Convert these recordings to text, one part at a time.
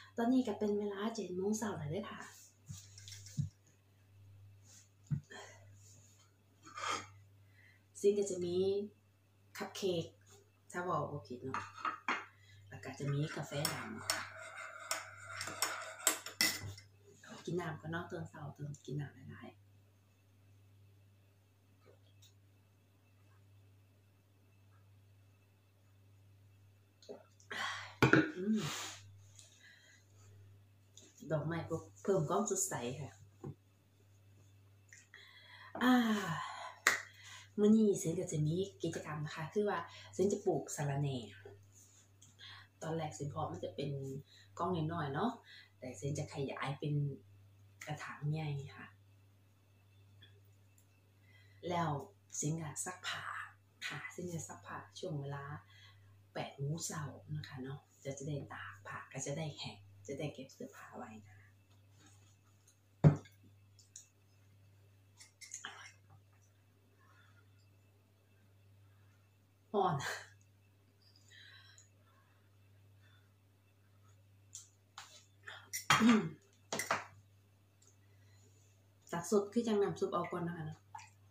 ตอนนี้ก็เป็นเวลา7 โมงเช้าแล้วเด้อค่ะซึ่งก็จะมีคัพเค้กถ้าบอกว่าผิดเนาะแล้วก็จะมีกาแฟดำกินน้ำก็นอกเติมเช้าเติมกินน้ำหลายดอกไม้เพิ่มความสดใสค่ะมื้อนี้เซนก็จะมีกิจกรรมนะคะคือว่าเซนจะปลูกสะระแหน่ตอนแรกเซนเพาะมันจะเป็นก้องน้อยๆเนาะแต่เซนจะขยายเป็นกระถางใหญ่ค่ะแล้วเซนก็ซักผ้าค่ะเซนจะซักผ้าช่วงเวลา8 โมงเช้านะคะเนาะจะได้ตากผ้าก็จะได้แห้งจะได้เก็บเสื้อผ้าไว้นะอ่อนสักสดคือจังน้ำซุปเอาก่อนนะคะเนาะ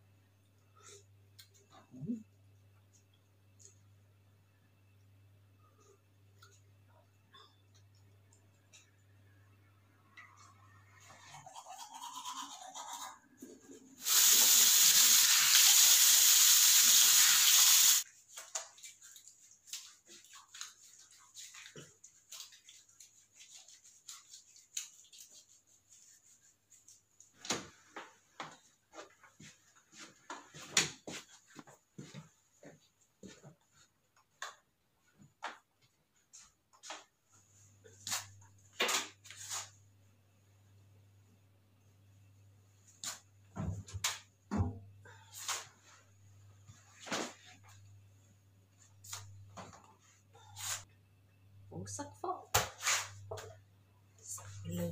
สักฟอกสักเลย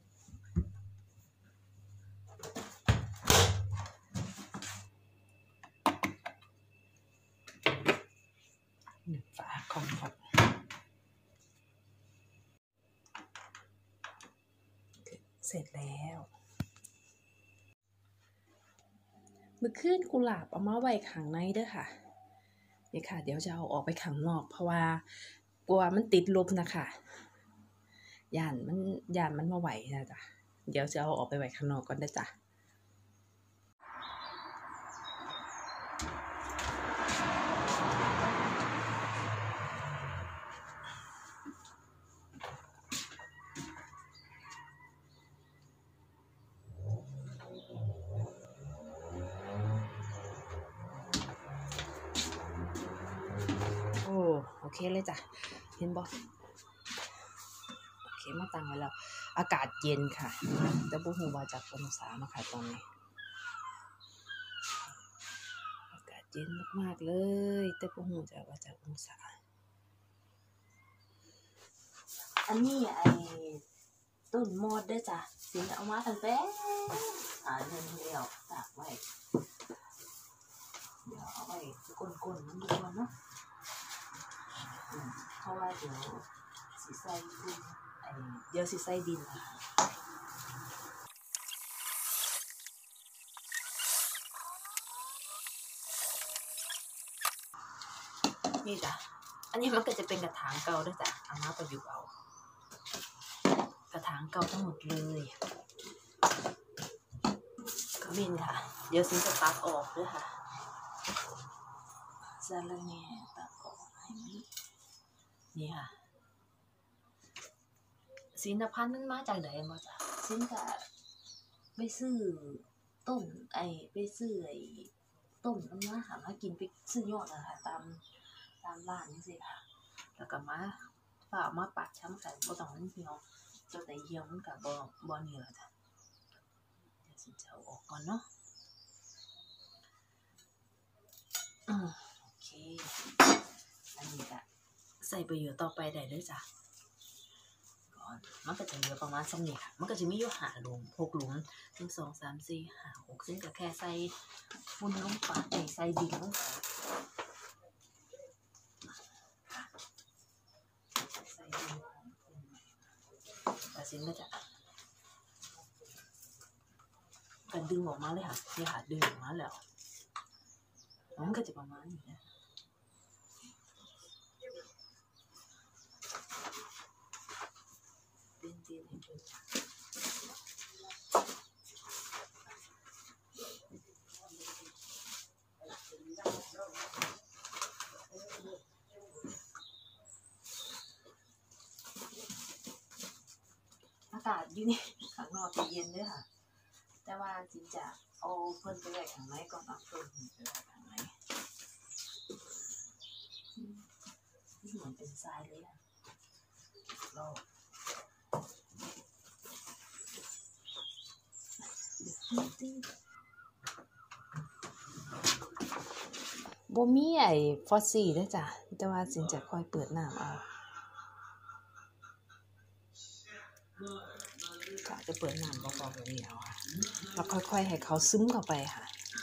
ฝาของครับเสร็จแล้วมื้อคืนกุหลาบเอามาไว้ข้างในเด้อค่ะนี่ค่ะเดี๋ยวจะเอาออกไปข้างนอกเพราะว่ากลัวมันติดลมนะคะย่านมันมาไหวนะจ๊ะเดี๋ยวจะเอาออกไปไว้ข้างนอกก่อนนะจ๊ะโอเคเลยจ้ะเห็นบ่โอเคมาตั้งไว้แล้วอากาศเย็นค่ะแต่บ่ฮู้ว่าจักองศาเนาะค่ะตอนนี้อากาศเย็นมากๆเลยแต่บ่ฮู้จักว่าจักองศาอันนี้ต้นมอดเด้อจ้ะสิเอามาตั้งแต่เดือนที่แล้วตากไว้เดี๋ยวเอาไว้ก้นๆมันดูก่อนเนาะเพราะว่าเดี๋ยวสิใส่ดินเดี๋ยวสิใส่ดินนะคะนี่จ้ะอันนี้มันก็จะเป็นกระถางเก่าด้วยจ้ะเอามาประยุกต์เอากระถางเก่าทั้งหมดเลยขมิ้นค่ะเดี๋ยวซินจะตัดออกด้วยค่ะสะระแหน่ตัดออกให้นี่ค่ะสินพันธุ์มันมาจากไหนมาจ้ะสินก็ไปซื้อต้นไปซื้อต้นมันมาหามากินไปซื้อยอดนะคะตามร้านนี่สิค่ะแล้วก็มาฝ่ามาปัดช้ำกันบ่ต้องมันเหี่ยวเจ้าแต่เหี่ยวมันก็บ่นี่ล่ะจ้ะเดี๋ยวสิจะเอาออกก่อนเนาะโอเคอันนี้ก็ใส่ประโยชน์ต่อไปได้เลยจ้ะมันก็จะเหลือประมาณ2 นี้ค่ะมันก็จะมีอยู่5 หลุม 6 หลุม1 2 3 4 5 6ซึ่งก็แค่ใส่ฝุ่นลงไปใส่ดินลงไปใส่ดินสินก็จะกันดึงออกมาเลยค่ะนี่ค่ะดึงออกมาแล้วมันก็จะประมาณนี้นะเตียนให้ดูอากาศอยู่นี่ข้างนอกจะเย็นด้วยค่ะแต่ว่าจินจะเอาเพิ่นไปไว้ข้างในก่อนเอาเพิ่นไปไว้ข้างในนี่เหมือนเป็นทรายเลยอ่ะเราบ่มีไอ้ฟอสซี่เด้อจ้ะแต่ว่าจินจะค่อยเปิดน้ำเอาค่ะจะเปิดน้ำเบาๆแบบนี้เอาค่ะแล้วค่อยๆให้เขาซึมเข้าไปค่ะ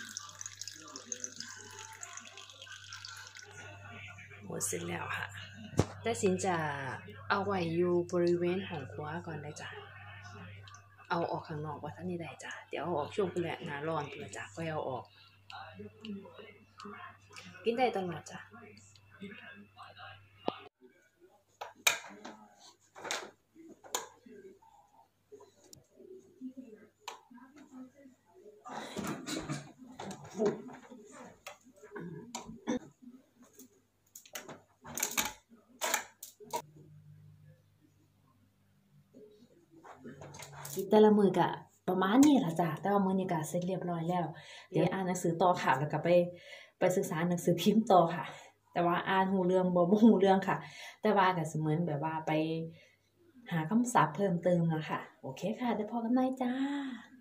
หมดเสร็จแล้วค่ะแต่สินจะเอาไว้อยู่บริเวณห้องครัวก่อนได้จ้ะเอาออกข้างนอกว่าท่านนี่ได้จ้ะเดี๋ยวเอาออกช่วงแหละหน้าร้อนเพื่อจ้ะค่อยเอาออกกินได้ตลอดจ้ะกินแต่ละมื้อก็ประมาณนี้ล่ะจ้ะแต่ว่ามื้อนี้ก็เสร็จเรียบร้อยแล้วเดี๋ยวอ่านหนังสือต่อค่ะแล้วก็ไปศึกษาหนังสือพิมพ์ต่อค่ะแต่ว่าอ่านรู้เรื่องบ่รู้เรื่องค่ะแต่ว่าก็สิเหมือนแบบว่าไปหาคำศัพท์เพิ่มเติมอะค่ะโอเคค่ะเดี๋ยวพบกันใหม่จ้า